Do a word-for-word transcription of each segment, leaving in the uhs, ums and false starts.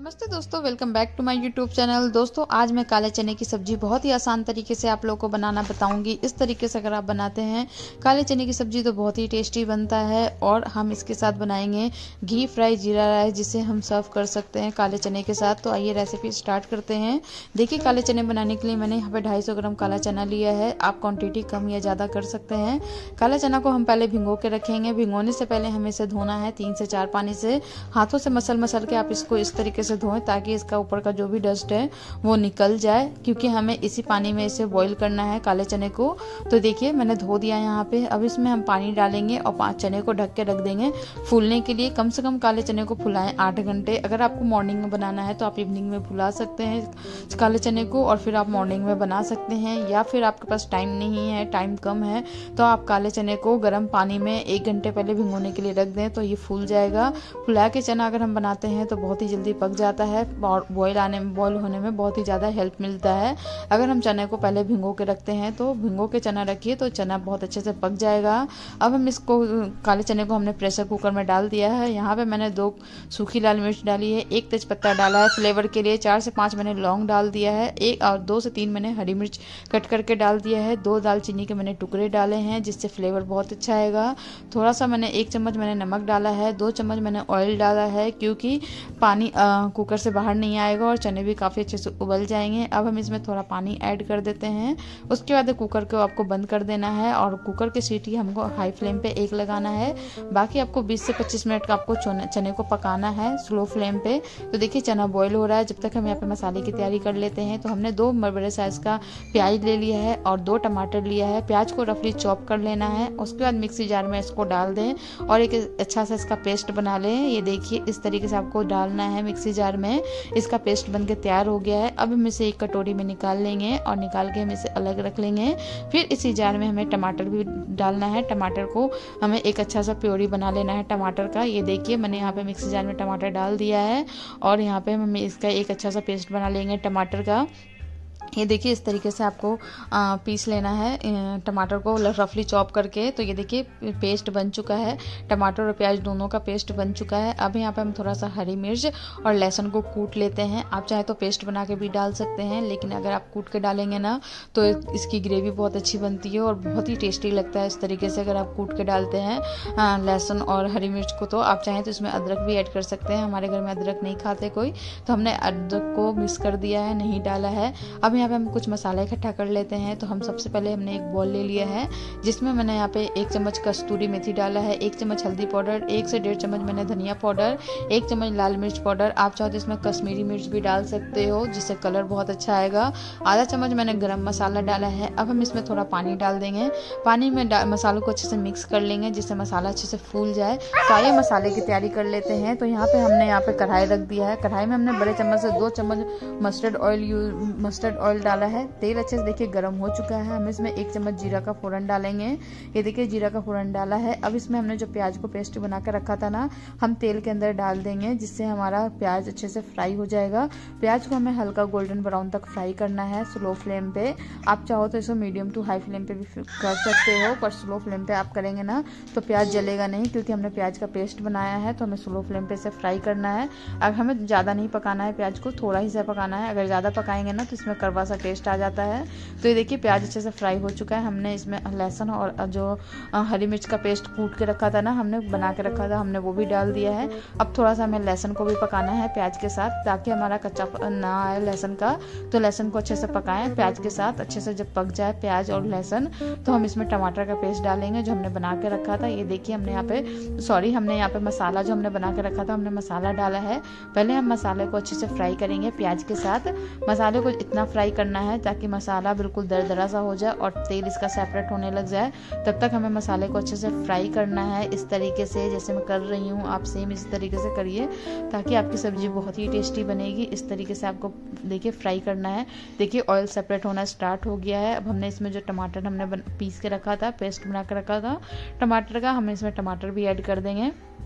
नमस्ते दोस्तों, welcome back to my YouTube channel. दोस्तों आज मैं काले चने की सब्जी बहुत ही आसान तरीके से आप लोगों को बनाना बताऊंगी। इस तरीके से अगर आप बनाते हैं काले चने की सब्जी तो बहुत ही टेस्टी बनता है। और हम इसके साथ बनाएंगे घी फ्राई जीरा राइस, जिसे हम सर्व कर सकते हैं काले चने के साथ। तो आइए रेसिपी स्टार्ट करते हैं। देखिए, काले चने बनाने के लिए मैंने यहाँ पे ढाई सौ ग्राम काला चना लिया है। आप क्वान्टिटी कम या ज़्यादा कर सकते हैं। काला चना को हम पहले भिगो के रखेंगे। भिगोने से पहले हमें इसे धोना है तीन से चार पानी से। हाथों से मसल मसल के आप इसको इस तरीके से धोएं ताकि इसका ऊपर का जो भी डस्ट है वो निकल जाए, क्योंकि हमें इसी पानी में इसे बॉईल करना है काले चने को। तो देखिए मैंने धो दिया यहाँ पे। अब इसमें हम पानी डालेंगे और पांच चने को ढक के रख देंगे फूलने के लिए। कम से कम काले चने को फुलाएं आठ घंटे। अगर आपको मॉर्निंग में बनाना है तो आप इवनिंग में फुला सकते हैं काले चने को, और फिर आप मॉर्निंग में बना सकते हैं। या फिर आपके पास टाइम नहीं है, टाइम कम है, तो आप काले चने को गर्म पानी में एक घंटे पहले भिगोने के लिए रख दें तो ये फूल जाएगा। फुला के चना अगर हम बनाते हैं तो बहुत ही जल्दी पक जाता है और बॉयल आने में बॉयल होने में बहुत ही ज़्यादा हेल्प मिलता है। अगर हम चने को पहले भिगो के रखते हैं तो भिगो के चना रखिए तो चना बहुत अच्छे से पक जाएगा। अब हम इसको काले चने को हमने प्रेशर कुकर में डाल दिया है। यहाँ पे मैंने दो सूखी लाल मिर्च डाली है, एक तेजपत्ता डाला है फ्लेवर के लिए, चार से पाँच मैंने लौंग डाल दिया है, एक और दो से तीन मैंने हरी मिर्च कट करके डाल दिया है, दो दालचीनी के मैंने टुकड़े डाले हैं जिससे फ्लेवर बहुत अच्छा आएगा। थोड़ा सा मैंने एक चम्मच मैंने नमक डाला है, दो चम्मच मैंने ऑयल डाला है, क्योंकि पानी आ, कुकर से बाहर नहीं आएगा और चने भी काफ़ी अच्छे से उबल जाएंगे। अब हम इसमें थोड़ा पानी ऐड कर देते हैं। उसके बाद कुकर को आपको बंद कर देना है और कुकर की सीटी हमको हाई फ्लेम पे एक लगाना है। बाकी आपको बीस से पच्चीस मिनट का आपको चने को पकाना है स्लो फ्लेम पे। तो देखिए चना बॉईल हो रहा है। जब तक हम यहाँ पे मसाले की तैयारी कर लेते हैं तो हमने दो बड़े साइज का प्याज ले लिया है और दो टमाटर लिया है। प्याज को रफली चॉप कर लेना है। उसके बाद मिक्सी जार में इसको डाल दें और एक अच्छा सा इसका पेस्ट बना लें। ये देखिए इस तरीके से आपको डालना है मिक्सी जार में। इसका पेस्ट बनके तैयार हो गया है। अब हम इसे एक कटोरी में निकाल लेंगे और निकाल के हम इसे अलग रख लेंगे। फिर इसी जार में हमें टमाटर भी डालना है। टमाटर को हमें एक अच्छा सा प्योरी बना लेना है टमाटर का। ये देखिए मैंने यहाँ पे मिक्सी जार में टमाटर डाल दिया है और यहाँ पे हम इसका एक अच्छा सा पेस्ट बना लेंगे टमाटर का। ये देखिए इस तरीके से आपको आ, पीस लेना है टमाटर को रफली चॉप करके। तो ये देखिए पेस्ट बन चुका है, टमाटर और प्याज दोनों का पेस्ट बन चुका है। अब यहाँ पे हम थोड़ा सा हरी मिर्च और लहसुन को कूट लेते हैं। आप चाहे तो पेस्ट बना के भी डाल सकते हैं, लेकिन अगर आप कूट के डालेंगे ना तो इसकी ग्रेवी बहुत अच्छी बनती है और बहुत ही टेस्टी लगता है। इस तरीके से अगर आप कूट के डालते हैं लहसुन और हरी मिर्च को, तो आप चाहें तो इसमें अदरक भी ऐड कर सकते हैं। हमारे घर में अदरक नहीं खाते कोई, तो हमने अदरक को मिक्स कर दिया है, नहीं डाला है। अब यहाँ पे हम कुछ मसाला इकट्ठा कर लेते हैं। तो हम सबसे पहले हमने एक बॉल ले लिया है जिसमें मैंने यहाँ पे एक चम्मच कस्तूरी मेथी डाला है, एक चम्मच हल्दी पाउडर, एक से डेढ़ चम्मच मैंने धनिया पाउडर, एक चम्मच लाल मिर्च पाउडर। आप चाहो तो इसमें कश्मीरी मिर्च भी डाल सकते हो जिससे कलर बहुत अच्छा आएगा। आधा चम्मच मैंने गरम मसाला डाला है। अब हम इसमें थोड़ा पानी डाल देंगे। पानी में मसालों को अच्छे से मिक्स कर लेंगे जिससे मसाला अच्छे से फूल जाए। तो आइए मसाले की तैयारी कर लेते हैं। तो यहाँ पे हमने यहाँ पे कढ़ाई रख दिया है। कढ़ाई में हमने बड़े चम्मच से दो चम्मच मस्टर्ड ऑयल मस्टर्ड ऑयल डाला है। तेल अच्छे से देखिए गर्म हो चुका है। हम इसमें एक चम्मच जीरा का फोरन डालेंगे। ये देखिए जीरा का फोरन डाला है। अब इसमें हमने जो प्याज को पेस्ट बना कर रखा था ना, हम तेल के अंदर डाल देंगे जिससे हमारा प्याज अच्छे से फ्राई हो जाएगा। प्याज को हमें हल्का गोल्डन ब्राउन तक फ्राई करना है स्लो फ्लेम पे। आप चाहो तो इसे मीडियम टू हाई फ्लेम पे भी कर सकते हो, पर स्लो फ्लेम पे आप करेंगे ना तो प्याज जलेगा नहीं, क्योंकि हमने प्याज का पेस्ट बनाया है। तो हमें स्लो फ्लेम पे इसे फ्राई करना है। अब हमें ज़्यादा नहीं पकाना है, प्याज को थोड़ा ही सा पकाना है। अगर ज़्यादा पकाएंगे ना तो इसमें कड़वा सा टेस्ट आ जाता है। तो ये देखिए प्याज अच्छे से फ्राई हो चुका है। हमने इसमें लहसुन और जो हरी मिर्च का पेस्ट कूट के रखा था ना, हमने बना के रखा था, हमने वो भी डाल दिया है। अब थोड़ा सा हमें लहसुन को भी पकाना है प्याज के साथ, ताकि हमारा कच्चा ना आए लहसुन का। तो लहसुन को अच्छे से पकाएं प्याज के साथ। अच्छे से जब पक जाए प्याज और लहसुन तो हम इसमें टमाटर का पेस्ट डालेंगे जो हमने बना के रखा था। ये देखिए हमने यहाँ पे सॉरी हमने यहाँ पे मसाला जो हमने बना के रखा था हमने मसाला डाला है। पहले हम मसाले को अच्छे से फ्राई करेंगे प्याज के साथ। मसाले को इतना फ्राई करना है ताकि मसाला बिल्कुल दरदरा सा हो जाए और तेल इसका सेपरेट होने लग जाए। तब तक हमें मसाले को अच्छे से फ्राई करना है इस तरीके से जैसे मैं कर रही हूँ। आप सेम इस तरीके से करिए ताकि आपकी सब्जी बहुत ही टेस्टी बनेगी। इस तरीके से आपको देखिए फ्राई करना है। देखिए ऑयल सेपरेट होना स्टार्ट हो गया है। अब हमने इसमें जो टमाटर हमने पीस के रखा था, पेस्ट बना के रखा था टमाटर का, हम इसमें टमाटर भी ऐड कर देंगे।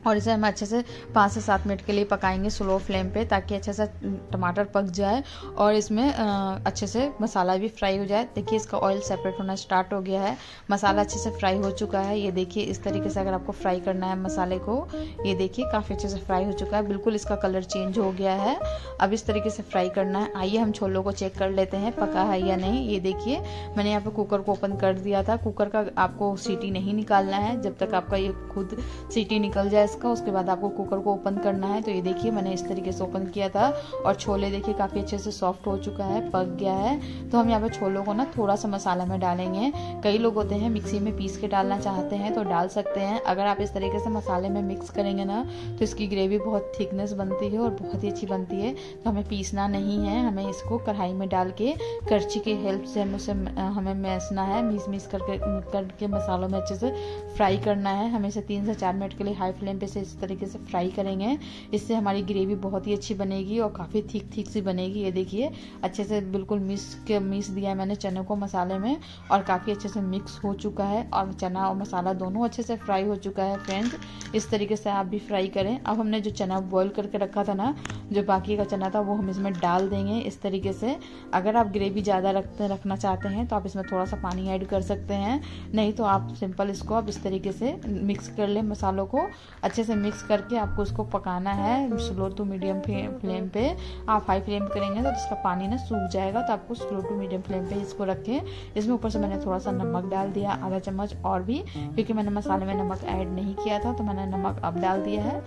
और इसे हम अच्छे से पाँच से सात मिनट के लिए पकाएंगे स्लो फ्लेम पे, ताकि अच्छे से टमाटर पक जाए और इसमें अच्छे से मसाला भी फ्राई हो जाए। देखिए इसका ऑयल सेपरेट होना स्टार्ट हो गया है, मसाला अच्छे से फ्राई हो चुका है। ये देखिए इस तरीके से अगर आपको फ्राई करना है मसाले को, ये देखिए काफ़ी अच्छे से फ्राई हो चुका है, बिल्कुल इसका कलर चेंज हो गया है। अब इस तरीके से फ्राई करना है। आइए हम छोलों को चेक कर लेते हैं पका है या नहीं। ये देखिए मैंने यहाँ पे कुकर को ओपन कर दिया था। कुकर का आपको सीटी नहीं निकालना है, जब तक आपका ये खुद सीटी निकल जाए इसका, उसके बाद आपको कुकर को ओपन करना है। तो ये देखिए मैंने इस तरीके से ओपन किया था और छोले देखिए काफ़ी अच्छे से सॉफ्ट हो चुका है, पक गया है। तो हम यहाँ पे छोलों को ना थोड़ा सा मसाला में डालेंगे। कई लोग होते हैं मिक्सी में पीस के डालना चाहते हैं तो डाल सकते हैं। अगर आप इस तरीके से मसाले में मिक्स करेंगे ना तो इसकी ग्रेवी बहुत थिकनेस बनती है और बहुत ही अच्छी बनती है। तो हमें पीसना नहीं है, हमें इसको कढ़ाई में डाल के करछी की हेल्प से हमें उसे हमें मैसना है, मीस मीस करके करके मसालों में अच्छे से फ्राई करना है। हमें इसे तीन से चार मिनट के लिए हाई फ्लेम पे से इस तरीके से फ्राई करेंगे। इससे हमारी ग्रेवी बहुत ही अच्छी बनेगी और काफ़ी थिक थिक सी बनेगी। ये देखिए अच्छे से बिल्कुल मिक्स के मिक्स दिया है मैंने चने को मसाले में और काफ़ी अच्छे से मिक्स हो चुका है और चना और मसाला दोनों अच्छे से फ्राई हो चुका है। फ्रेंड्स इस तरीके से आप भी फ्राई करें। अब हमने जो चना बॉईल करके रखा था ना, जो बाकी का चना था, वो हम इसमें डाल देंगे इस तरीके से। अगर आप ग्रेवी ज़्यादा रखते रखना चाहते हैं तो आप इसमें थोड़ा सा पानी ऐड कर सकते हैं, नहीं तो आप सिंपल इसको आप इस तरीके से मिक्स कर लें। मसालों को अच्छे से मिक्स करके आपको इसको पकाना है स्लो टू मीडियम फ्लेम पे। आप हाई फ्लेम करेंगे तो इसका पानी ना सूख जाएगा, तो आपको स्लो टू मीडियम फ्लेम पे इसको रखें। इसमें ऊपर से मैंने थोड़ा सा नमक डाल दिया, आधा चम्मच और भी, क्योंकि मैंने मसाले में नमक ऐड नहीं किया था तो मैंने नमक अब डाल दिया है।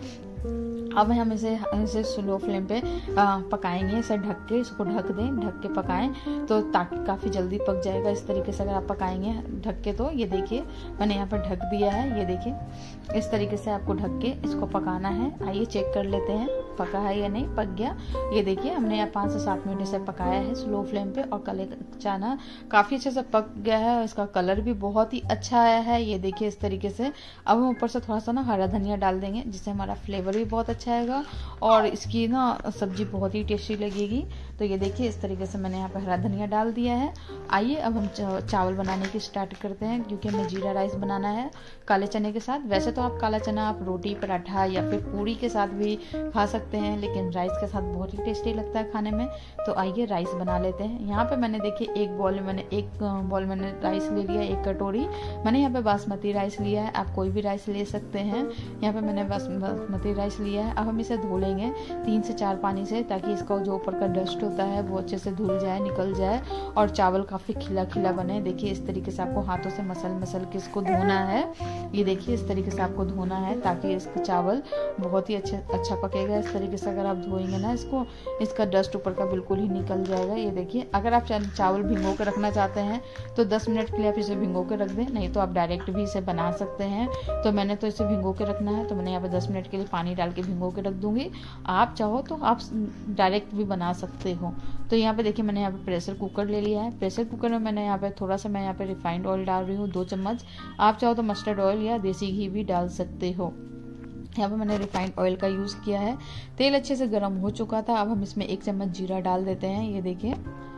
अब हम इसे इसे स्लो फ्लेम पे आ, पकाएंगे। इसे ढक के इसको ढक दें, ढक के पकाएं तो ताकि काफ़ी जल्दी पक जाएगा। इस तरीके से अगर आप पकाएंगे ढक के तो ये देखिए मैंने यहाँ पर ढक दिया है। ये देखिए इस तरीके से आपको ढक के इसको पकाना है। आइए चेक कर लेते हैं पका है या नहीं। पक गया, ये देखिए हमने यहाँ पाँच से सात मिनट इसे पकाया है स्लो फ्लेम पे और कले चना काफ़ी अच्छे से पक गया है। इसका कलर भी बहुत ही अच्छा आया है। ये देखिए इस तरीके से। अब हम ऊपर से थोड़ा सा ना हरा धनिया डाल देंगे, जिससे हमारा फ्लेवर भी बहुत अच्छा आएगा और इसकी ना सब्जी बहुत ही टेस्टी लगेगी। तो ये देखिए इस तरीके से मैंने यहाँ पर हरा धनिया डाल दिया है। आइए अब हम चावल बनाने की स्टार्ट करते हैं, क्योंकि हमें जीरा राइस बनाना है काले चने के साथ। वैसे तो आप काला चना आप रोटी, पराठा या फिर पूरी के साथ भी खा सकते हैं, लेकिन राइस के साथ बहुत ही टेस्टी लगता है खाने में। तो आइए राइस बना लेते हैं। यहाँ पे मैंने देखिए एक बॉल में मैंने एक बॉल मैंने राइस ले लिया, एक कटोरी मैंने यहाँ पे बासमती राइस लिया है। आप कोई भी राइस ले सकते हैं। यहाँ पे मैंने बासमती राइस लिया है। अब हम इसे धो लेंगे तीन से चार पानी से, ताकि इसका जो ऊपर का डस्ट होता है वो अच्छे से धुल जाए, निकल जाए और चावल काफ़ी खिला खिला बने। देखिए इस तरीके से आपको हाथों से मसल मसल के इसको धोना है। ये देखिए इस तरीके से आपको धोना है, ताकि इसका चावल बहुत ही अच्छा अच्छा पकेगा। इस तरीके से अगर आप धोएंगे ना इसको, इसका डस्ट ऊपर का बिल्कुल ही निकल जाएगा। ये देखिए अगर आप चावल भिगो के रखना चाहते हैं तो दस मिनट के लिए आप इसे भिगो के रख दें, नहीं तो आप डायरेक्ट भी इसे बना सकते हैं। तो मैंने तो इसे भिगो के रखना है, तो मैंने यहाँ पे दस मिनट के लिए पानी डाल के भिगो के रख दूंगी। आप चाहो तो आप डायरेक्ट भी बना सकते हो। तो यहाँ पे देखिए मैंने यहाँ पे प्रेशर कुकर ले लिया है। प्रेशर कुकर में मैंने यहाँ पे थोड़ा सा मैं यहाँ पे रिफाइंड ऑयल डाल रही हूँ, दो चम्मच। आप चाहो तो मस्टर्ड ऑयल या देसी घी भी डाल सकते हो। यहाँ पे मैंने रिफाइंड ऑयल का यूज़ किया है। तेल अच्छे से गर्म हो चुका था। अब हम इसमें एक चम्मच जीरा डाल देते हैं। ये देखिए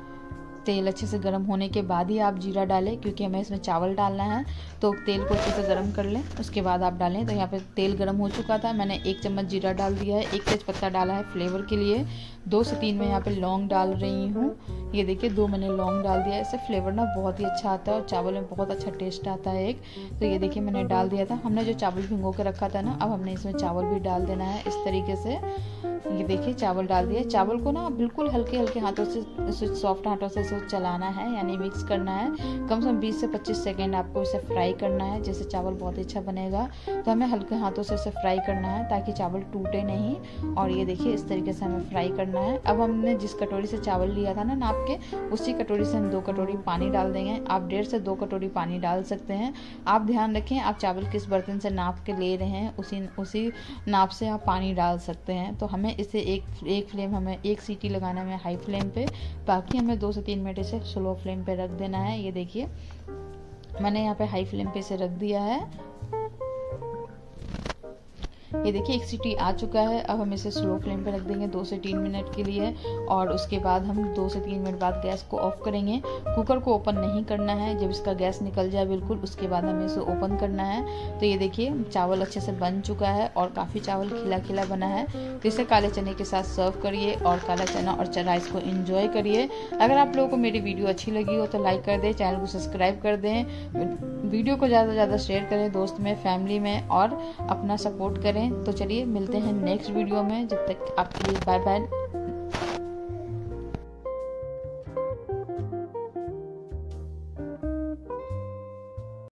तेल अच्छे से गर्म होने के बाद ही आप जीरा डालें, क्योंकि हमें इसमें चावल डालना है। तो तेल को अच्छे से गर्म कर लें, उसके बाद आप डालें। तो यहाँ पे तेल गर्म हो चुका था, मैंने एक चम्मच जीरा डाल दिया है, एक तेज पत्ता डाला है फ्लेवर के लिए, दो से तीन मैं यहाँ पे लौंग डाल रही हूँ। ये देखिए दो मैंने लौंग डाल दिया है। इससे फ्लेवर ना बहुत ही अच्छा आता है और चावल में बहुत अच्छा टेस्ट आता है एक। तो ये देखिए मैंने डाल दिया था। हमने जो चावल भिगो के रखा था ना, अब हमने इसमें चावल भी डाल देना है इस तरीके से। ये देखिए चावल डाल दिया। चावल को ना बिल्कुल हल्के हल्के हाथों से, सॉफ्ट हाथों से इसे चलाना है, यानी मिक्स करना है। कम से कम बीस से पच्चीस सेकंड आपको इसे फ्राई करना है, जिससे चावल बहुत अच्छा बनेगा। तो हमें हल्के हाथों से इसे फ्राई करना है, ताकि चावल टूटे नहीं। और ये देखिए इस तरीके से हमें फ्राई करना है। अब हमने जिस कटोरी से चावल लिया था ना नाप के, उसी कटोरी से हम दो कटोरी पानी डाल देंगे। आप डेढ़ से दो कटोरी पानी डाल सकते हैं। आप ध्यान रखें आप चावल किस बर्तन से नाप के ले रहे हैं, उसी उसी नाप से आप पानी डाल सकते हैं। तो हमें इसे एक एक फ्लेम हमें एक सीटी लगाना है हाई फ्लेम पे, बाकी हमें दो से तीन मिनट इसे स्लो फ्लेम पे रख देना है। ये देखिए मैंने यहाँ पे हाई फ्लेम पे इसे रख दिया है। ये देखिए एक सीटी आ चुका है। अब हम इसे स्लो फ्लेम पे रख देंगे दो से तीन मिनट के लिए और उसके बाद हम दो से तीन मिनट बाद गैस को ऑफ करेंगे। कुकर को ओपन नहीं करना है, जब इसका गैस निकल जाए बिल्कुल उसके बाद हमें इसे ओपन करना है। तो ये देखिए चावल अच्छे से बन चुका है और काफ़ी चावल खिला खिला बना है। तो इसे काले चने के साथ सर्व करिए और काला चना और राइस को एंजॉय करिए। अगर आप लोगों को मेरी वीडियो अच्छी लगी हो तो लाइक कर दें, चैनल को सब्सक्राइब कर दें, वीडियो को ज़्यादा से ज़्यादा शेयर करें दोस्त में, फैमिली में और अपना सपोर्ट करें। तो चलिए मिलते हैं नेक्स्ट वीडियो में, जब तक आपके लिए बाय बाय।